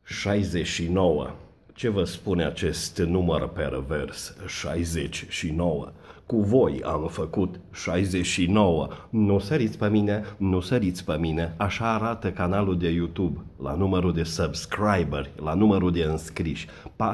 69. Ce vă spune acest număr pervers? 69. Cu voi am făcut 69. Nu săriți pe mine, nu săriți pe mine. Așa arată canalul de YouTube, la numărul de subscriberi, la numărul de înscriși.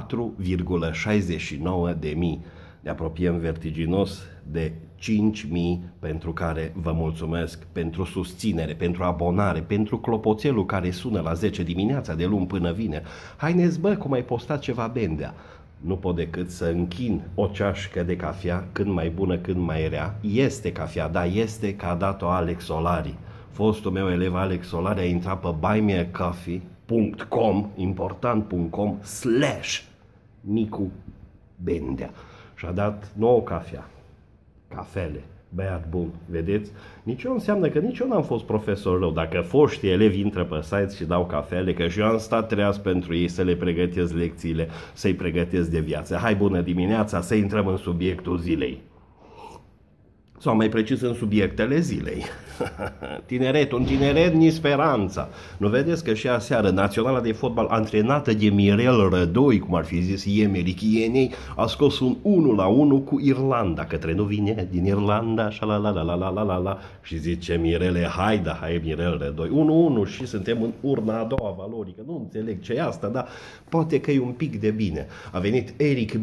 4,69 de mii. Ne apropiem vertiginos de 5.000, pentru care vă mulțumesc pentru susținere, pentru abonare, pentru clopoțelul care sună la 10 dimineața de luni până vine. Haideți bă, cum ai postat ceva bendea. Nu pot decât să închin o ceașcă de cafea, când mai bună, când mai rea. Este cafea, da, este, că a dat-o Alex Solari. Fostul meu elev Alex Solari a intrat pe buymeacoffee.com, important.com, /Nicu Bendea. Și a dat nouă cafea. Cafele, băiat bun, vedeți? Nici eu înseamnă că nici eu n-am fost profesor rău. Dacă foștii elevi intră pe site și dau cafele, că și eu am stat treaz pentru ei să le pregătesc lecțiile, să-i pregătesc de viață. Hai, bună dimineața, să intrăm în subiectul zilei. Sau mai precis în subiectele zilei. Tineretul, în tineret, ni speranța. Nu vedeți că și aseară Naționala de Fotbal, antrenată de Mirel Rădoi, cum ar fi zis emerichienei, a scos un 1-1 cu Irlanda, către nu vine din Irlanda, la și zice Mirele, hai Mirel Rădoi, 1-1 și suntem în urna a doua valorică, nu înțeleg ce e asta, dar poate că e un pic de bine. A venit Eric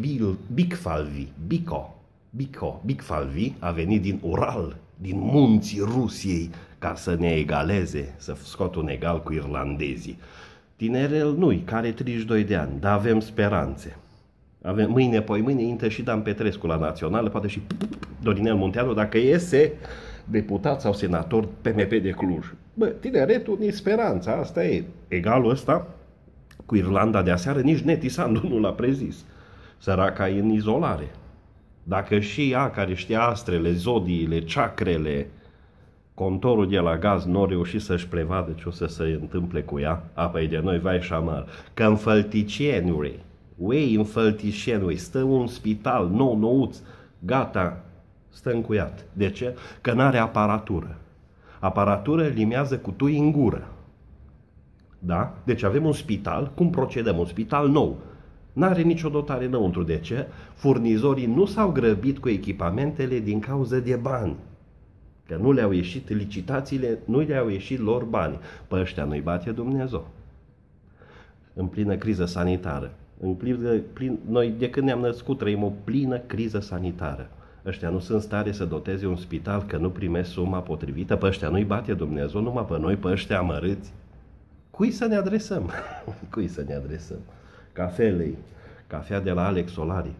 Bigfalvi a venit din Ural, din munții Rusiei, ca să ne egaleze, să scoată un egal cu irlandezii. Tinerel nu-i, care 32 de ani, dar avem speranțe. Mâine intră și Dan Petrescu la Națională, poate și Dorinel Munteanu, dacă iese deputat sau senator PMP de Cluj. Bă, tineretul, ni speranța, asta e. Egalul ăsta cu Irlanda de aseară, nici Neti Sandu nu l-a prezis. Săraca e în izolare. Dacă și ea, care știa astrele, zodiile, ceacrele, contorul de la gaz, nu a reușit să-și prevadă ce o să se întâmple cu ea, apoi de noi, vai și amar. Că în Fălticienului, stă un spital nou-nouț, gata, stă încuiat. De ce? Că n-are aparatură. Aparatură limează cu tui în gură. Da? Deci avem un spital, cum procedăm? Un spital nou. N-are nicio dotare înăuntru. De ce? Furnizorii nu s-au grăbit cu echipamentele din cauză de bani. Că nu le-au ieșit licitațiile, nu le-au ieșit lor bani. Pe ăștia nu-i bate Dumnezeu. În plină criză sanitară. Noi de când ne-am născut trăim o plină criză sanitară. Ăștia nu sunt în stare să doteze un spital, că nu primesc suma potrivită. Pe ăștia nu-i bate Dumnezeu, numai pe noi, pe ăștia amărâți. Cui să ne adresăm? Cui să ne adresăm? Cafelei, cafea de la Alex Solari,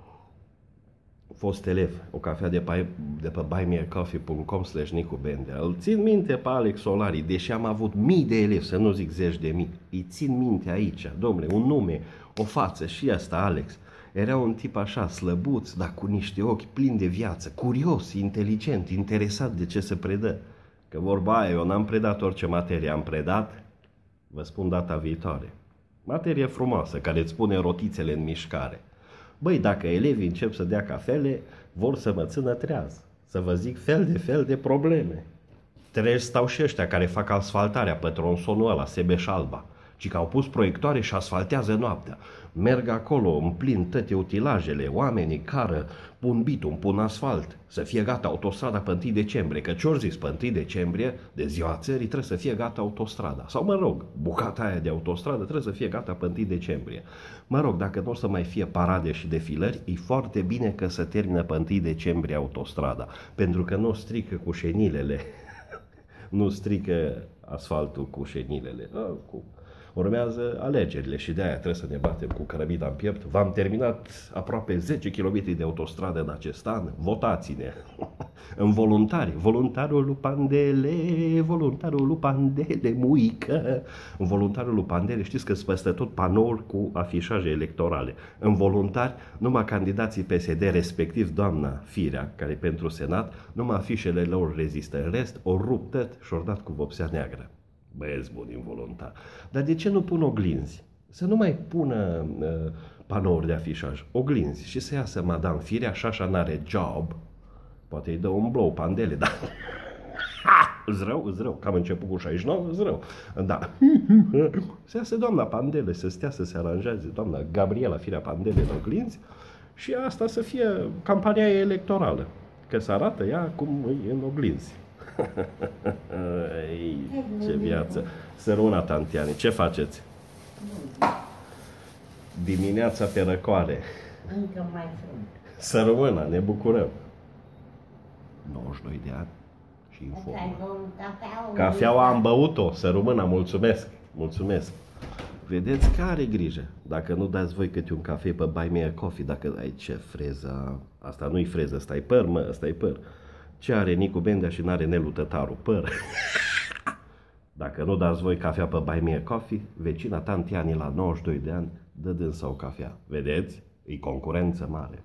fost elev, o cafea de pe buymeacoffee.com /Nicu Bendea. Îl țin minte pe Alex Solari, deși am avut mii de elevi, să nu zic zeci de mii, îi țin minte aici, domnule, un nume, o față, și asta Alex. Era un tip așa, slăbuț, dar cu niște ochi plini de viață, curios, inteligent, interesat de ce se predă. Că vorba aia, eu n-am predat orice materie, am predat, vă spun data viitoare, materie frumoasă, care îți pune rotițele în mișcare. Băi, dacă elevii încep să dea cafele, vor să mă țină treaz. Să vă zic fel de probleme. Treci stau și ăștia care fac asfaltarea pe tronsonul ăla, Sebeș-Alba, ci că au pus proiectoare și asfaltează noaptea. Merg acolo, împlin toate utilajele, oamenii cară, pun bitum, pun asfalt, să fie gata autostrada pe 1 decembrie, că ce-or zis, pe 1 decembrie, de ziua țării, trebuie să fie gata autostrada. Sau mă rog, bucata aia de autostradă trebuie să fie gata pe 1 decembrie. Mă rog, dacă nu o să mai fie parade și defilări, e foarte bine că se termină pe 1 decembrie autostrada, pentru că nu strică cu șenilele, nu strică asfaltul cu șenilele. Urmează alegerile și de aia trebuie să ne batem cu cărămida în piept. V-am terminat aproape 10 km de autostradă în acest an. Votați-ne! În voluntari, voluntarul lui Pandele, muică! În voluntarul lui Pandele, știți că sunt peste tot panouri cu afișaje electorale. În voluntari, numai candidații PSD, respectiv doamna Firea, care pentru Senat, numai afișele lor rezistă. În rest, o rupt tot și-o dat cu vopsea neagră. Băieți buni involuntar. Dar de ce nu pun oglinzi? Să nu mai pună panouri de afișaj. Oglinzi. Și să iasă Madame Firea, așa n-are job. Poate îi dă un blow Pandele, dar Zrău, că am început cu 69, zrău. Da. Se iasă doamna Pandele, să stea să se aranjeze, doamna Gabriela Firea Pandele în oglinzi și asta să fie campania ei electorală. Că să arată ea cum e în oglinzi. Ei, ce viață. Să rămână, tantiane, ce faceți? Dimineața pe răcoare. Încă mai frumos. Să rămână, ne bucurăm. 92 de ani și în formă. Cafeaua am băut-o, să rămână, mulțumesc. Mulțumesc. Vedeți că are grijă. Dacă nu dați voi câte un café pe Buy Me a Coffee, dacă ai ce freză. Asta nu-i freză, ăsta e păr, mă, ăsta e păr. Ce are Nicu Bendea și n-are Nelu Tătaru? Păr. Dacă nu dați voi cafea pe Buy Me a Coffee, vecina tantianii la 92 de ani dă dânsa o cafea. Vedeți? E concurență mare.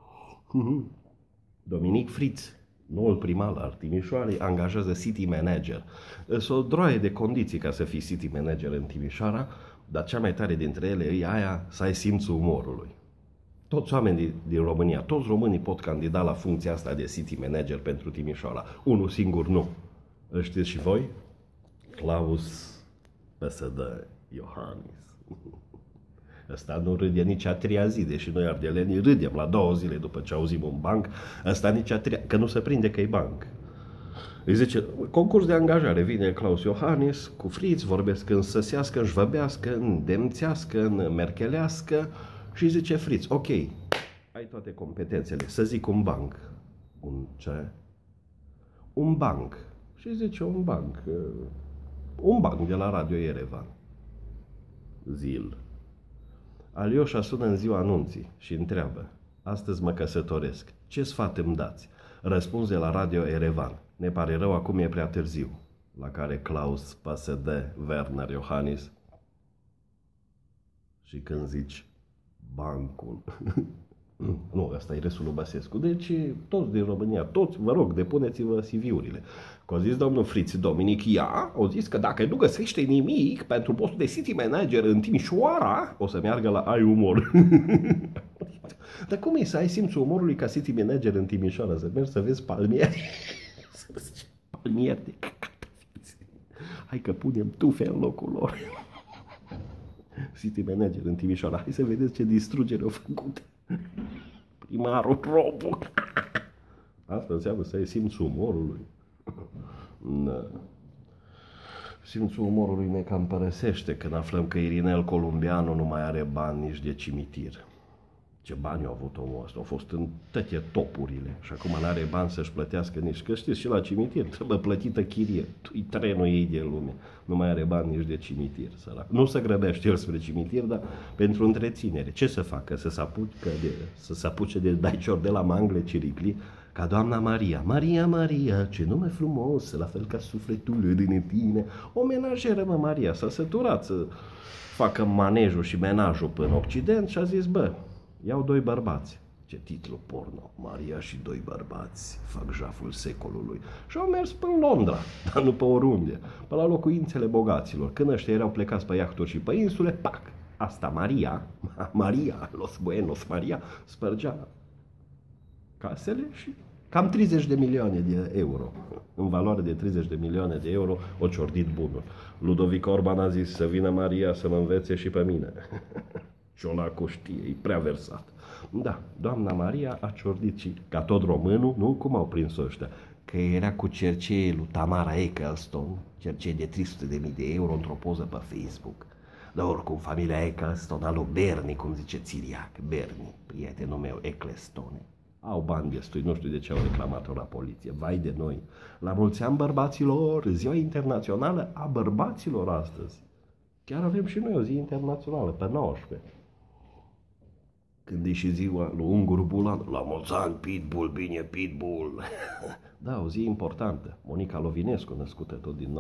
Dominic Fritz, noul primar al Timișoarei, angajează city manager. Sunt o droaie de condiții ca să fii city manager în Timișoara, dar cea mai tare dintre ele e aia să ai simțul umorului. Toți oamenii din România, toți românii pot candida la funcția asta de city manager pentru Timișoara. Unul singur nu. Îl știți și voi? Klaus PSD Iohannis. Ăsta nu râde nici a treia zi, deși noi ardelenii râdem la 2 zile după ce auzim un banc, ăsta nici a treia, că nu se prinde că e banc. Îi zice, concurs de angajare, vine Klaus Iohannis cu Fritz, vorbesc în săsească, în șvăbească, în demțească, în merchelească și zice Fritz, ok, ai toate competențele, să zic un banc. Un ce? Un banc. Și zice un banc de la Radio Erevan. Zil. Alioșa sună în ziua anunții și întreabă, astăzi mă căsătoresc, ce sfat îmi dați? Răspuns de la Radio Erevan, ne pare rău, acum e prea târziu. La care Klaus PSD Werner Iohannis, și când zici bancul, nu, ăsta e Resulu Băsescu, deci toți din România, toți, vă rog, depuneți-vă CV-urile. Că a zis domnul Fritz Dominic, au zis că dacă nu găsește nimic pentru postul de city manager în Timișoara, o să meargă la Ai Umor. Dar cum e să ai simțul umorului ca city manager în Timișoara? Să mergi să vezi palmieri? Palmieri de căcat. Hai că punem tufe în locul lor. City manager în Timișoara. Hai să vedeți ce distrugere au făcut. Primarul Robu. Asta înseamnă să ai simțul umorului. Da. Simțul umorului ne cam părăsește când aflăm că Irinel Columbianu nu mai are bani nici de cimitir. Ce bani a avut omul ăsta, au fost în toate topurile și acum nu are bani să-și plătească nici, că știți, și la cimitir trebuie plătită chirie, e trenul ei de lume, nu mai are bani nici de cimitir, sărac. Nu se grăbește el spre cimitir, dar pentru întreținere. Ce să facă? Să se apuce de daicior de la mangle ciricli, ca doamna Maria. Maria, Maria, ce nume frumos, la fel ca sufletul din tine. O menajeră, mă, Maria, s-a săturat să facă manejul și menajul până Occident și a zis, bă, iau 2 bărbați. Ce titlu porno. Maria și 2 bărbați fac jaful secolului. Și au mers până Londra, dar nu pe oriunde, pe la locuințele bogaților. Când ăștia erau plecați pe iahturi și pe insule, pac! Asta Maria, Los Buenos Maria, spărgea casele și cam 30 de milioane de euro. În valoare de 30 de milioane de euro o ciordit bunul. Ludovic Orban a zis să vină Maria să mă învețe și pe mine. Ciolacu știe, e prea versat. Da, doamna Maria a ciordit și, ca tot românul, nu? Cum au prins ăștia? Că era cu cercei lui Tamara Eccleston, cercei de 300.000 de euro într-o poză pe Facebook. Dar oricum, familia Eccleston, a lui Bernie, cum zice Țiriac, Bernie, prietenul meu, Ecclestone, au bani destui, nu știu de ce au reclamat-o la poliție. Vai de noi! La mulți ani bărbaților, ziua internațională a bărbaților astăzi. Chiar avem și noi o zi internațională, pe 19. Când e și ziua lui Ungur Bulan, la mulți ani, Pitbull, bine, Pitbull. Da, o zi importantă. Monica Lovinescu, născută tot din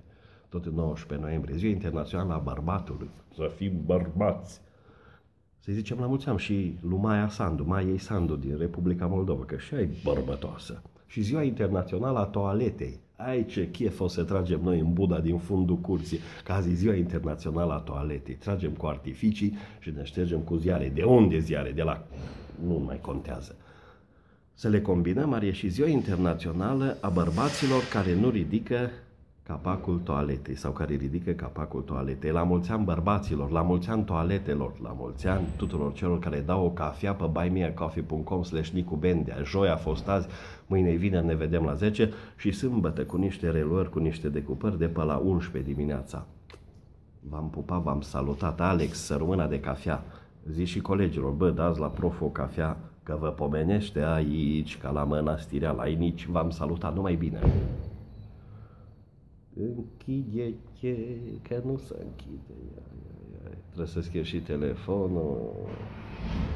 19 noiembrie, ziua internațională a bărbatului. Să fim bărbați. Să-i zicem la mulți ani și lui Maiei Sandu din Republica Moldova, că și ea e bărbătoasă. Și ziua internațională a toaletei. Ai ce chef o să tragem noi în Buda din fundul curții, că azi e ziua internațională a toaletei. Tragem cu artificii și ne ștergem cu ziare. De unde ziare? De la... Nu mai contează. Să le combinăm, ar ieși Ziua Internațională a bărbaților care nu ridică capacul toaletei sau care ridică capacul toaletei. La mulți ani bărbaților, la mulți ani toaletelor, la mulți ani tuturor celor care dau o cafea pe buymeacoffee.com/Nicu Bendea. Joi a fost azi, mâine vineri ne vedem la 10 și sâmbătă cu niște reluări, cu niște decupări de pe la 11 dimineața. V-am pupat, v-am salutat, Alex, sărmâna de cafea. Zici și colegilor, bă, dați la prof o cafea, că vă pomenește aici, ca la Mănastirea, la Inici, v-am salutat, numai bine. Închide, că nu se închide. Trebuie să schimb și telefonul.